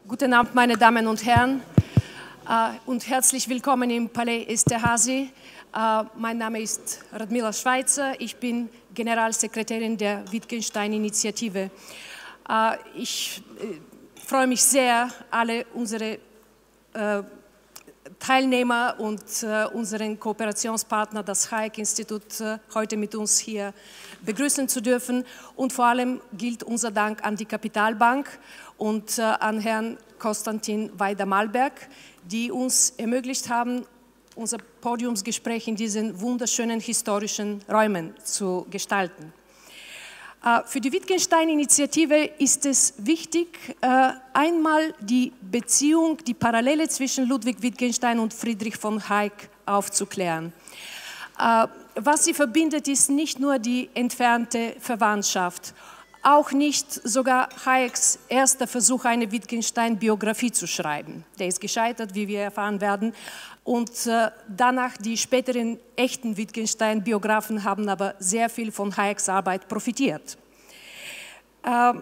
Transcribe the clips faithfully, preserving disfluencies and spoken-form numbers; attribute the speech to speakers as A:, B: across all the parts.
A: Guten Abend, meine Damen und Herren, äh, und herzlich willkommen im Palais Esterházy. Äh, mein Name ist Radmila Schweitzer, ich bin Generalsekretärin der Wittgenstein-Initiative. Äh, ich äh, freue mich sehr, alle unsere äh, Teilnehmer und äh, unseren Kooperationspartner, das Hayek-Institut, äh, heute mit uns hier begrüßen zu dürfen. Und vor allem gilt unser Dank an die Kapitalbank und äh, an Herrn Konstantin Weider-Malberg, die uns ermöglicht haben, unser Podiumsgespräch in diesen wunderschönen historischen Räumen zu gestalten. Für die Wittgenstein-Initiative ist es wichtig, einmal die Beziehung, die Parallele zwischen Ludwig Wittgenstein und Friedrich von Hayek aufzuklären. Was sie verbindet, ist nicht nur die entfernte Verwandtschaft, auch nicht sogar Hayeks erster Versuch, eine Wittgenstein-Biografie zu schreiben. Der ist gescheitert, wie wir erfahren werden. Und äh, danach die späteren echten Wittgenstein-Biografen haben aber sehr viel von Hayeks Arbeit profitiert. Äh,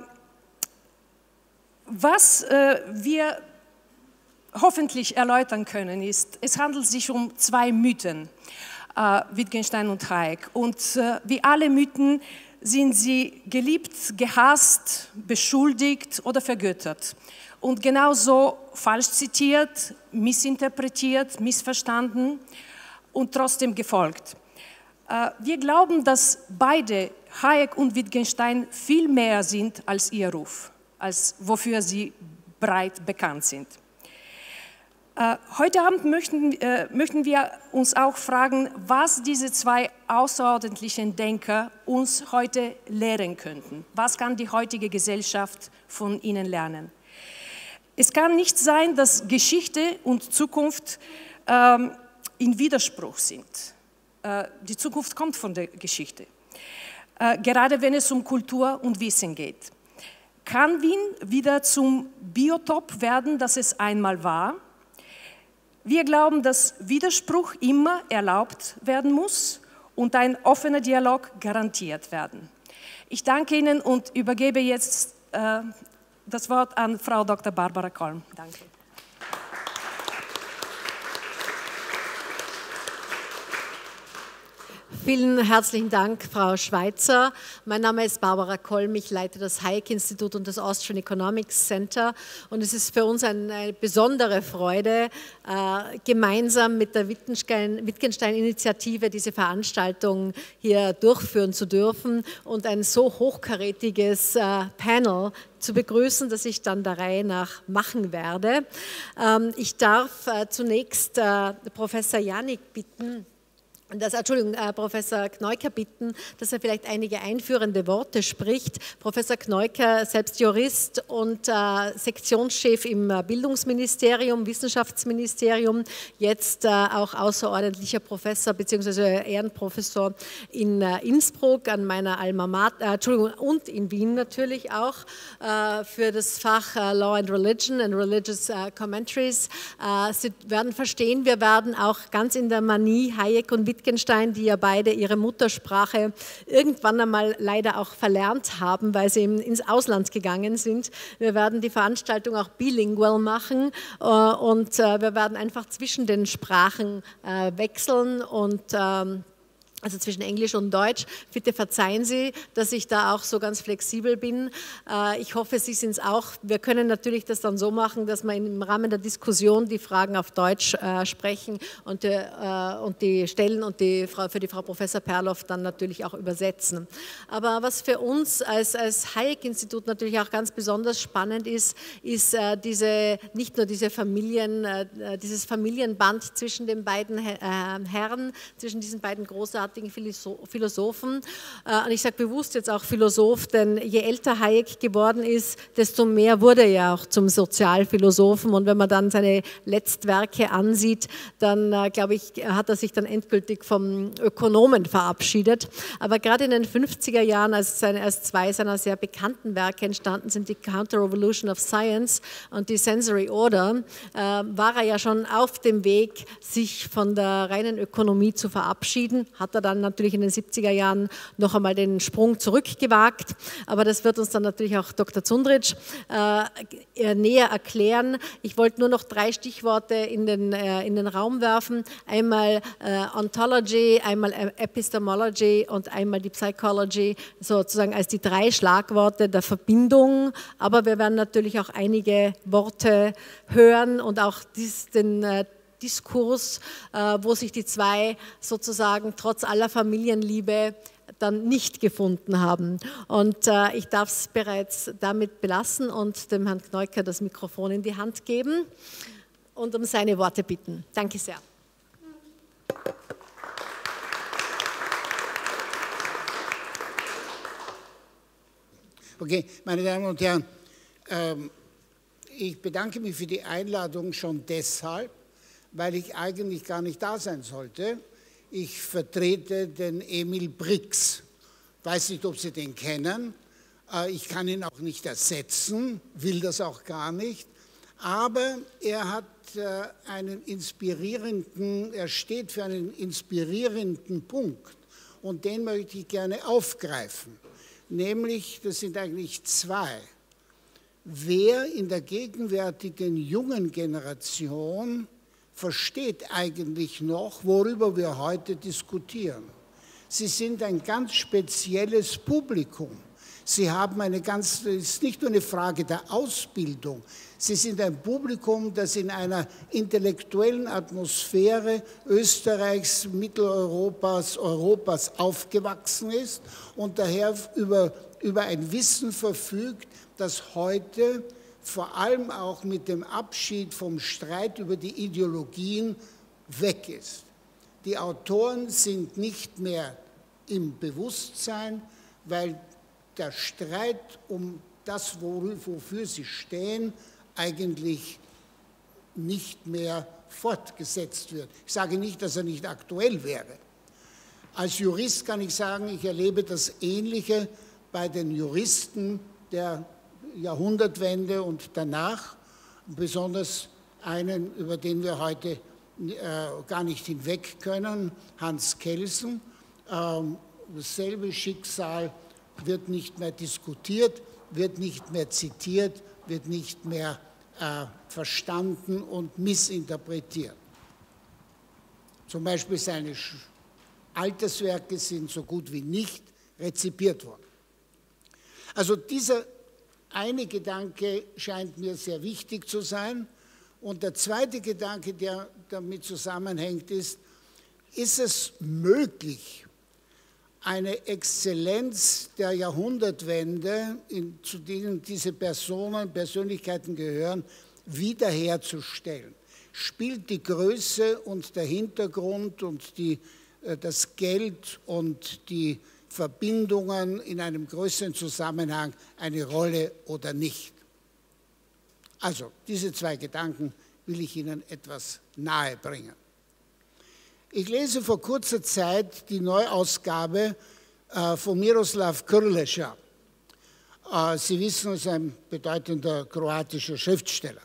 A: was äh, wir hoffentlich erläutern können, ist, es handelt sich um zwei Mythen, äh, Wittgenstein und Hayek. Und äh, wie alle Mythen sind sie geliebt, gehasst, beschuldigt oder vergöttert. Und genauso falsch zitiert, missinterpretiert, missverstanden und trotzdem gefolgt. Wir glauben, dass beide, Hayek und Wittgenstein, viel mehr sind als ihr Ruf, als wofür sie breit bekannt sind. Heute Abend möchten, möchten wir uns auch fragen, was diese zwei außerordentlichen Denker uns heute lehren könnten. Was kann die heutige Gesellschaft von ihnen lernen? Es kann nicht sein, dass Geschichte und Zukunft ähm, in Widerspruch sind. Äh, die Zukunft kommt von der Geschichte, äh, gerade wenn es um Kultur und Wissen geht. Kann Wien wieder zum Biotop werden, das es einmal war? Wir glauben, dass Widerspruch immer erlaubt werden muss und ein offener Dialog garantiert werden. Ich danke Ihnen und übergebe jetzt äh, das Wort an Frau Doktor Barbara Kolm. Danke.
B: Vielen herzlichen Dank, Frau Schweitzer. Mein Name ist Barbara Kolm, ich leite das Hayek-Institut und das Austrian Economics Center. Und es ist für uns eine besondere Freude, gemeinsam mit der Wittgenstein-Initiative diese Veranstaltung hier durchführen zu dürfen und ein so hochkarätiges Panel zu begrüßen, das ich dann der Reihe nach machen werde. Ich darf zunächst Professor Janik bitten, Das, Entschuldigung, äh, Professor Knoiker bitten, dass er vielleicht einige einführende Worte spricht. Professor Knoiker, selbst Jurist und äh, Sektionschef im Bildungsministerium, Wissenschaftsministerium, jetzt äh, auch außerordentlicher Professor bzw. Ehrenprofessor in äh, Innsbruck an meiner Alma Mater, äh, Entschuldigung, und in Wien natürlich auch äh, für das Fach äh, Law and Religion and Religious äh, Commentaries. Äh, Sie werden verstehen, wir werden auch ganz in der Manie Hayek und Wittgenstein, die ja beide ihre Muttersprache irgendwann einmal leider auch verlernt haben, weil sie ins Ausland gegangen sind. Wir werden die Veranstaltung auch bilingual machen und wir werden einfach zwischen den Sprachen wechseln und also zwischen Englisch und Deutsch. Bitte verzeihen Sie, dass ich da auch so ganz flexibel bin. Ich hoffe, Sie sind es auch. Wir können natürlich das dann so machen, dass wir im Rahmen der Diskussion die Fragen auf Deutsch sprechen und die, und die stellen und die Frau, für die Frau Professor Perloff dann natürlich auch übersetzen. Aber was für uns als, als Hayek-Institut natürlich auch ganz besonders spannend ist, ist diese, nicht nur diese Familien, dieses Familienband zwischen den beiden Herren, zwischen diesen beiden großartigen Philosophen. Und ich sage bewusst jetzt auch Philosoph, denn je älter Hayek geworden ist, desto mehr wurde er ja auch zum Sozialphilosophen. Und wenn man dann seine Letztwerke ansieht, dann glaube ich, hat er sich dann endgültig vom Ökonomen verabschiedet. Aber gerade in den fünfziger Jahren, als, seine, als zwei seiner sehr bekannten Werke entstanden sind, die Counter-Revolution of Science und die Sensory Order, äh, war er ja schon auf dem Weg, sich von der reinen Ökonomie zu verabschieden. Hat er Orchester dann natürlich in den siebziger Jahren noch einmal den Sprung zurückgewagt, aber das wird uns dann natürlich auch Doktor Zundrich äh, näher erklären. Ich wollte nur noch drei Stichworte in den, äh, in den Raum werfen. Einmal äh, Ontology, einmal Epistemology und einmal die Psychology, sozusagen als die drei Schlagworte der Verbindung, aber wir werden natürlich auch einige Worte hören und auch dies, den äh, Diskurs, äh, wo sich die zwei sozusagen trotz aller Familienliebe dann nicht gefunden haben. Und äh, ich darf es bereits damit belassen und dem Herrn Kneucker das Mikrofon in die Hand geben und um seine Worte bitten. Danke sehr.
C: Okay, meine Damen und Herren, ähm, ich bedanke mich für die Einladung schon deshalb, weil ich eigentlich gar nicht da sein sollte. Ich vertrete den Emil Brix. Ich weiß nicht, ob Sie den kennen. Ich kann ihn auch nicht ersetzen, will das auch gar nicht. Aber er hat einen inspirierenden, er steht für einen inspirierenden Punkt. Und den möchte ich gerne aufgreifen. Nämlich, das sind eigentlich zwei. Wer in der gegenwärtigen jungen Generation versteht eigentlich noch, worüber wir heute diskutieren. Sie sind ein ganz spezielles Publikum. Sie haben eine ganz, es ist nicht nur eine Frage der Ausbildung, Sie sind ein Publikum, das in einer intellektuellen Atmosphäre Österreichs, Mitteleuropas, Europas aufgewachsen ist und daher über, über ein Wissen verfügt, das heute vor allem auch mit dem Abschied vom Streit über die Ideologien weg ist. Die Autoren sind nicht mehr im Bewusstsein, weil der Streit um das, wofür sie stehen, eigentlich nicht mehr fortgesetzt wird. Ich sage nicht, dass er nicht aktuell wäre. Als Jurist kann ich sagen, ich erlebe das Ähnliche bei den Juristen der Jahrhundertwende und danach, besonders einen, über den wir heute äh, gar nicht hinweg können, Hans Kelsen. Ähm, dasselbe Schicksal wird nicht mehr diskutiert, wird nicht mehr zitiert, wird nicht mehr äh, verstanden und missinterpretiert. Zum Beispiel seine Alterswerke sind so gut wie nicht rezipiert worden. Also dieser eine Gedanke scheint mir sehr wichtig zu sein. Und der zweite Gedanke, der damit zusammenhängt, ist, ist es möglich, eine Exzellenz der Jahrhundertwende, in, zu denen diese Personen, Persönlichkeiten gehören, wiederherzustellen? Spielt die Größe und der Hintergrund und die, das Geld und die Verbindungen in einem größeren Zusammenhang eine Rolle oder nicht? Also, diese zwei Gedanken will ich Ihnen etwas nahe bringen. Ich lese vor kurzer Zeit die Neuausgabe äh, von Miroslav Krleša. Äh, Sie wissen, er ist ein bedeutender kroatischer Schriftsteller.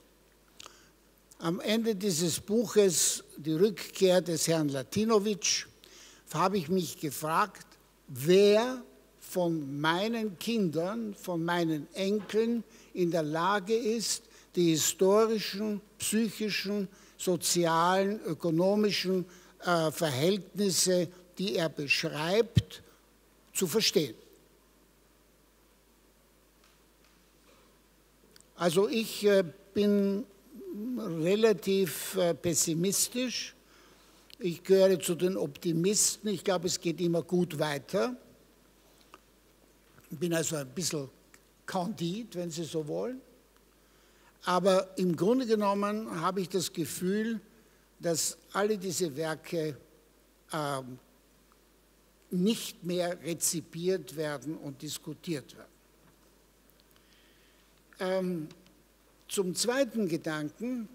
C: Am Ende dieses Buches, die Rückkehr des Herrn Latinovic, habe ich mich gefragt, wer von meinen Kindern, von meinen Enkeln in der Lage ist, die historischen, psychischen, sozialen, ökonomischen äh, Verhältnisse, die er beschreibt, zu verstehen. Also ich äh, bin relativ äh, pessimistisch. Ich gehöre zu den Optimisten. Ich glaube, es geht immer gut weiter. Ich bin also ein bisschen candid, wenn Sie so wollen. Aber im Grunde genommen habe ich das Gefühl, dass alle diese Werke äh, nicht mehr rezipiert werden und diskutiert werden. Ähm, zum zweiten Gedanken.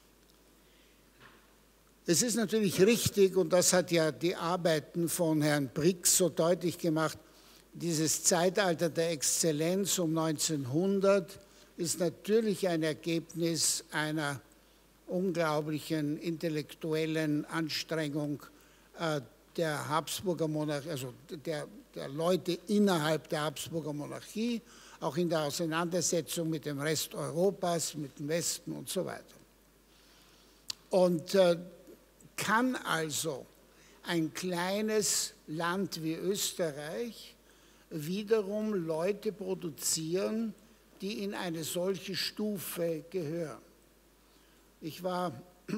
C: Es ist natürlich richtig, und das hat ja die Arbeiten von Herrn Brix so deutlich gemacht, dieses Zeitalter der Exzellenz um neunzehnhundert ist natürlich ein Ergebnis einer unglaublichen intellektuellen Anstrengung, der Habsburger Monarchie, also der, der Leute innerhalb der Habsburger Monarchie, auch in der Auseinandersetzung mit dem Rest Europas, mit dem Westen und so weiter. Und äh, kann also ein kleines Land wie Österreich wiederum Leute produzieren, die in eine solche Stufe gehören. Ich war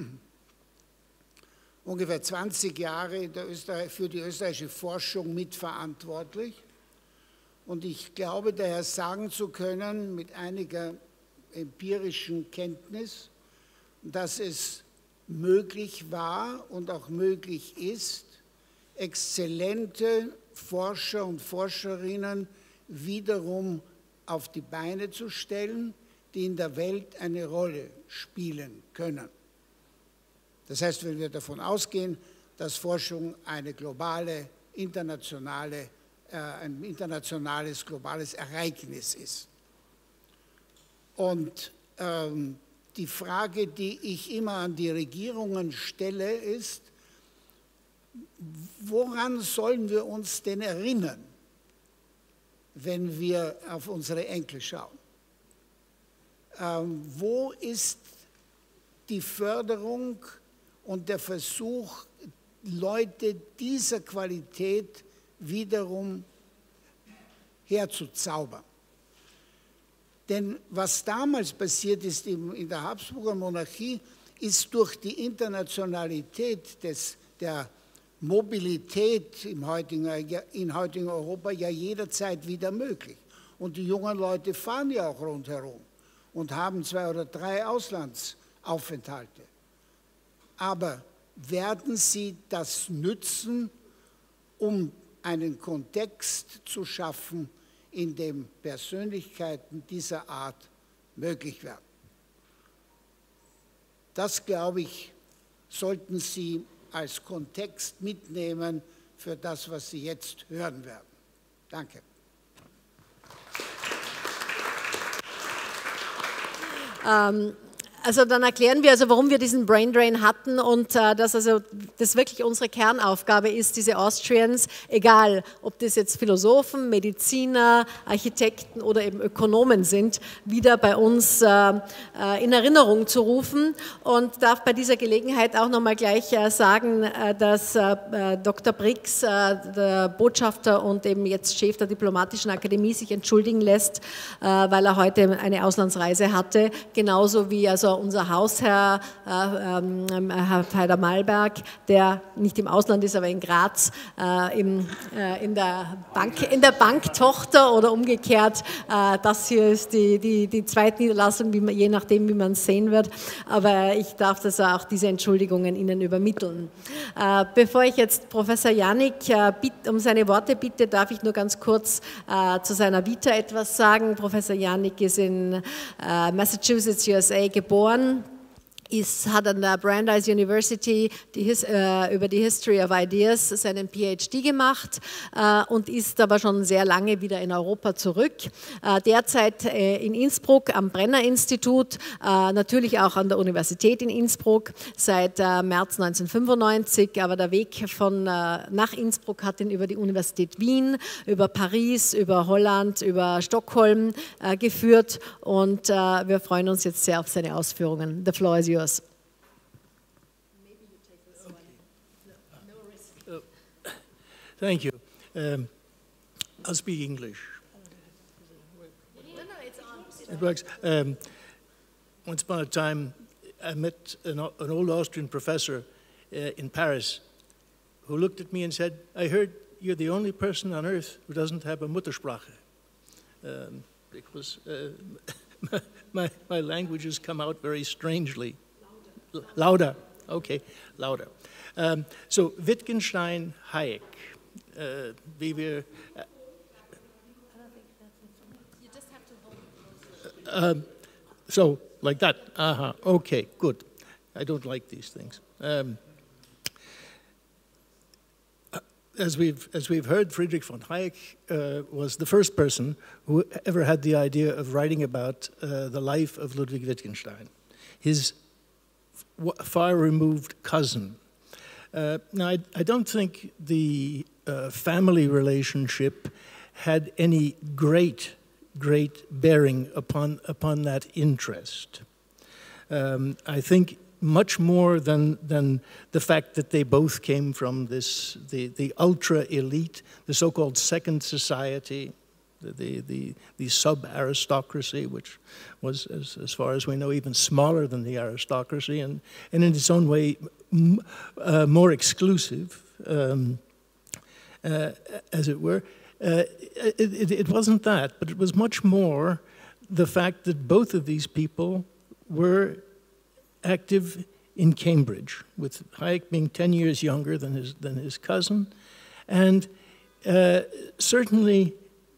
C: ungefähr zwanzig Jahre in der Österreich, für die österreichische Forschung mitverantwortlich und ich glaube daher sagen zu können, mit einiger empirischen Kenntnis, dass es möglich war und auch möglich ist, exzellente Forscher und Forscherinnen wiederum auf die Beine zu stellen, die in der Welt eine Rolle spielen können. Das heißt, wenn wir davon ausgehen, dass Forschung eine globale, internationale, äh, ein internationales, globales Ereignis ist. Und ähm, die Frage, die ich immer an die Regierungen stelle, ist, woran sollen wir uns denn erinnern, wenn wir auf unsere Enkel schauen? Ähm, wo ist die Förderung und der Versuch, Leute dieser Qualität wiederum herzuzaubern? Denn was damals passiert ist in der Habsburger Monarchie, ist durch die Internationalität des, der Mobilität im heutigen, in heutigen Europa ja jederzeit wieder möglich. Und die jungen Leute fahren ja auch rundherum und haben zwei oder drei Auslandsaufenthalte. Aber werden sie das nützen, um einen Kontext zu schaffen, in dem Persönlichkeiten dieser Art möglich werden? Das, glaube ich, sollten Sie als Kontext mitnehmen für das, was Sie jetzt hören werden. Danke.
B: Ähm. Also dann erklären wir also, warum wir diesen Brain Drain hatten und äh, dass also das wirklich unsere Kernaufgabe ist, diese Austrians, egal ob das jetzt Philosophen, Mediziner, Architekten oder eben Ökonomen sind, wieder bei uns äh, äh, in Erinnerung zu rufen und darf bei dieser Gelegenheit auch nochmal gleich äh, sagen, äh, dass äh, Doktor Brix, äh, der Botschafter und eben jetzt Chef der Diplomatischen Akademie, sich entschuldigen lässt, äh, weil er heute eine Auslandsreise hatte, genauso wie also unser Hausherr, äh, äh, Herr Feider Malberg, der nicht im Ausland ist, aber in Graz, äh, im, äh, in, der Bank, in der Banktochter oder umgekehrt. Äh, das hier ist die, die, die Zweitniederlassung, wie man, je nachdem, wie man es sehen wird. Aber ich darf das auch diese Entschuldigungen Ihnen übermitteln. Äh, bevor ich jetzt Professor Janik äh, bitt, um seine Worte bitte, darf ich nur ganz kurz äh, zu seiner Vita etwas sagen. Professor Janik ist in äh, Massachusetts, U S A geboren. Ist, hat an der Brandeis University die, äh, über die History of Ideas seinen P H D gemacht äh, und ist aber schon sehr lange wieder in Europa zurück. Äh, derzeit äh, in Innsbruck am Brenner-Institut, äh, natürlich auch an der Universität in Innsbruck seit äh, März neunzehnhundertfünfundneunzig, aber der Weg von, äh, nach Innsbruck hat ihn über die Universität Wien, über Paris, über Holland, über Stockholm äh, geführt und äh, wir freuen uns jetzt sehr auf seine Ausführungen. The floor is yours.
D: Maybe you take this one. No, no risk. Uh, thank you. Um, I'll speak English.
B: No, no, it's on.
D: It works. Um, once upon a time, I met an, an old Austrian professor uh, in Paris who looked at me and said, I heard you're the only person on earth who doesn't have a Muttersprache. Um, because uh, my, my languages come out very strangely. Lauter, okay, lauter. Um, so Wittgenstein, Hayek, uh, wie wir. Uh,
B: You just have to hold.
D: um, so like that. Uh-huh. Okay, good. I don't like these things. Um, as we've as we've heard, Friedrich von Hayek uh, was the first person who ever had the idea of writing about uh, the life of Ludwig Wittgenstein. His far removed cousin Uh, now, I, I don't think the uh, family relationship had any great, great bearing upon, upon that interest. Um, I think much more than, than the fact that they both came from this, the, the ultra-elite, the so-called second society, the, the, the sub-aristocracy, which was, as, as far as we know, even smaller than the aristocracy, and, and in its own way m uh, more exclusive, um, uh, as it were. Uh, it, it, it wasn't that, but it was much more the fact that both of these people were active in Cambridge, with Hayek being ten years younger than his, than his cousin. And uh, certainly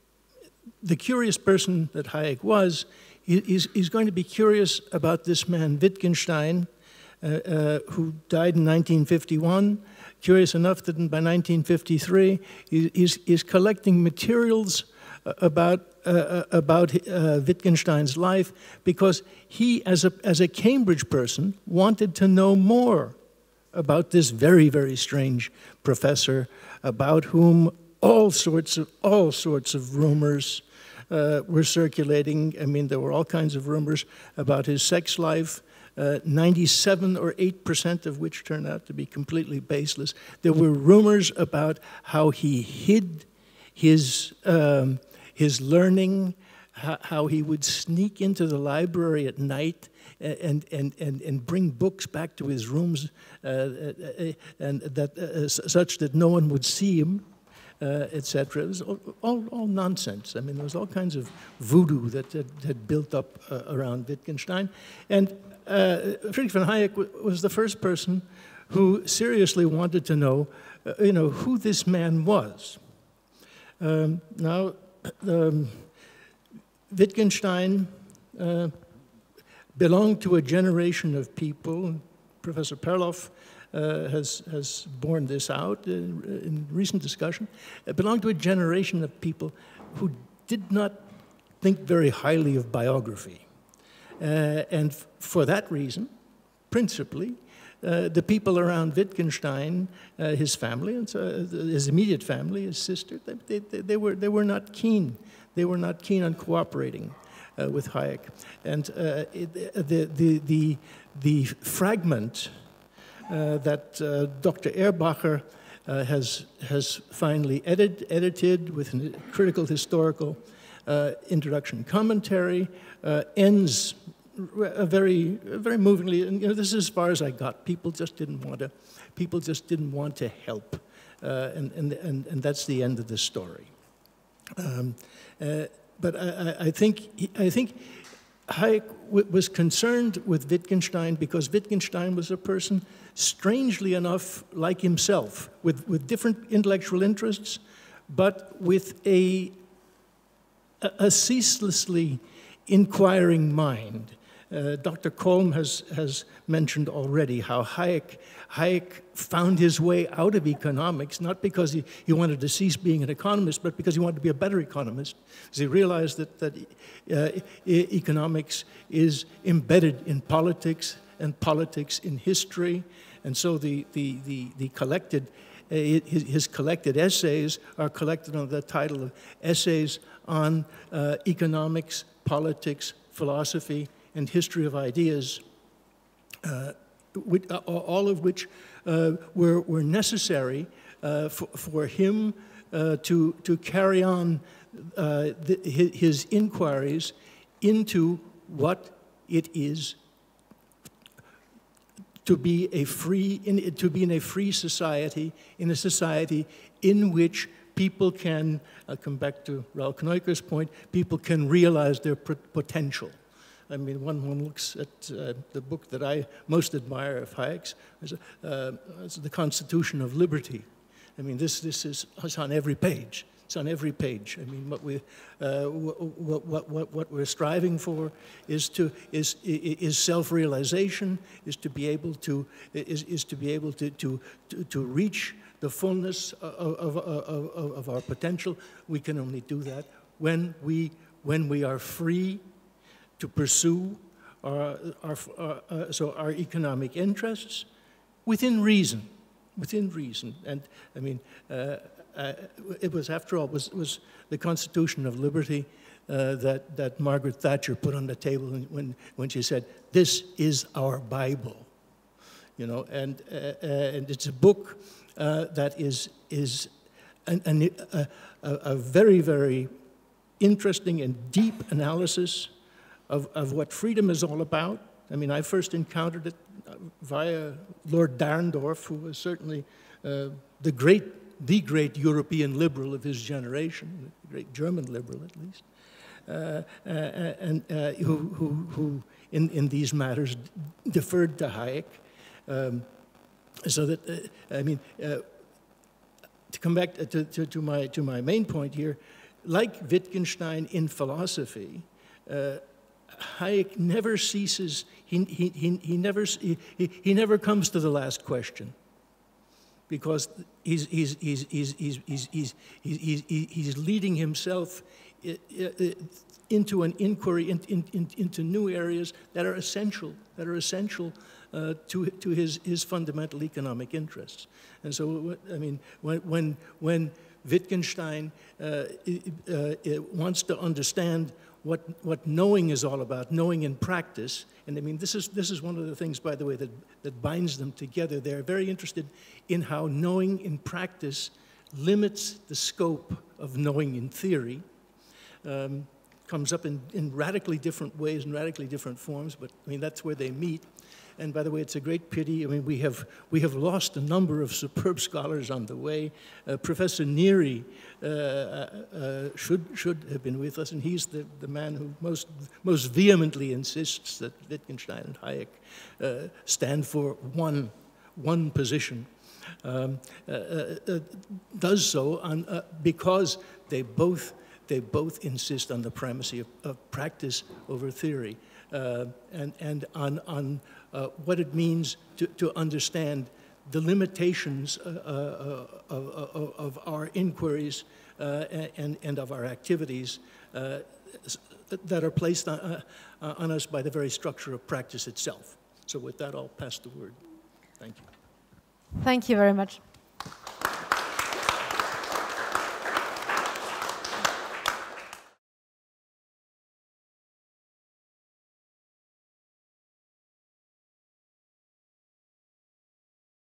D: the curious person that Hayek was, he's, he's going to be curious about this man, Wittgenstein, uh, uh, who died in nineteen fifty-one. Curious enough that by nineteen fifty-three, he, he's, he's collecting materials about, uh, about uh, Wittgenstein's life, because he, as a, as a Cambridge person, wanted to know more about this very, very strange professor, about whom all sorts of, all sorts of rumors uh, were circulating. I mean, there were all kinds of rumors about his sex life, uh, ninety-seven or eight percent of which turned out to be completely baseless. There were rumors about how he hid his, um, his learning, how, how he would sneak into the library at night and, and, and, and bring books back to his rooms, uh, uh, and that, uh, such that no one would see him, uh, et cetera. It was all, all, all nonsense. I mean, there was all kinds of voodoo that had, had built up uh, around Wittgenstein. And uh, Friedrich von Hayek was the first person who seriously wanted to know, uh, you know, who this man was. Um, now, um, Wittgenstein uh, belonged to a generation of people. Professor Perloff uh, has, has borne this out in, in recent discussion. It belonged to a generation of people who did not think very highly of biography. Uh, and for that reason, principally, uh, the people around Wittgenstein, uh, his family, and so his immediate family, his sister, they, they, they, were, they were not keen. They were not keen on cooperating uh, with Hayek. And uh, it, the, the, the, the fragment uh, that uh, Doctor Erbacher uh, has, has finally edit, edited with a critical historical uh, introduction commentary uh, ends a very, very movingly. And you know, this is as far as I got. People just didn't want to, people just didn't want to help. Uh, and, and, and, and that's the end of the story. Um, uh, but I, I, think, I think Hayek w was concerned with Wittgenstein because Wittgenstein was a person, strangely enough, like himself, with, with different intellectual interests, but with a, a, a ceaselessly inquiring mind. Uh, Doctor Kolm has, has mentioned already how Hayek, Hayek found his way out of economics, not because he, he wanted to cease being an economist, but because he wanted to be a better economist, because he realized that, that uh, e economics is embedded in politics, and politics in history, and so the, the, the, the collected, uh, his, his collected essays are collected under the title of Essays on uh, Economics, Politics, Philosophy, and History of Ideas, uh, which, uh, all of which uh, were, were necessary uh, for, for him uh, to, to carry on uh, the, his inquiries into what it is to be a free, in, to be in a free society, in a society in which people can, I'll come back to Raoul Knoiker's point, people can realize their potential. I mean, one, one looks at uh, the book that I most admire of Hayek's, uh, it's The Constitution of Liberty. I mean, this, this is it's on every page. It's on every page. I mean, what, we, uh, what, what, what, what we're striving for is, to, is, is self-realization, is to be able to, is, is to, be able to, to, to, to reach the fullness of, of, of, of our potential. We can only do that when we, when we are free to pursue our, our, our, uh, so our economic interests within reason. within reason. And I mean, uh, uh, it was, after all, was was the Constitution of Liberty uh, that that Margaret Thatcher put on the table when when she said, "This is our Bible," you know, and uh, uh, and it's a book uh, that is is an, an, a, a very very interesting and deep analysis of of what freedom is all about. I mean, I first encountered it via Lord Dahrendorf, who was certainly uh, the great, the great European liberal of his generation, the great German liberal at least, uh, uh, and uh, who, who, who in, in these matters deferred to Hayek. Um, so that, uh, I mean, uh, to come back to, to, to, my, to my main point here, like Wittgenstein in philosophy, uh, Hayek never ceases, he, he, he, he, never, he, he never comes to the last question, because he's, he's, he's, he's, he's, he's, he's, he's, he's leading himself into an inquiry in, in, into new areas that are essential, that are essential uh, to, to his, his fundamental economic interests. And so, I mean, when, when, when Wittgenstein uh, uh, wants to understand What, what knowing is all about, knowing in practice. And I mean, this is, this is one of the things, by the way, that, that binds them together. They're very interested in how knowing in practice limits the scope of knowing in theory. Um, comes up in, in radically different ways and radically different forms, but I mean, that's where they meet. And by the way, it's a great pity. I mean, we have, we have lost a number of superb scholars on the way. Uh, Professor Neary uh, uh, should, should have been with us, and he's the, the man who most, most vehemently insists that Wittgenstein and Hayek uh, stand for one, one position. Um, uh, uh, does so on, uh, because they both, they both insist on the primacy of, of practice over theory, uh, and, and on, on Uh, what it means to, to understand the limitations uh, uh, of, of, of our inquiries uh, and, and of our activities uh, that are placed on, uh, on us by the very structure of practice itself. So with that, I'll pass the word. Thank you.
B: Thank you very much.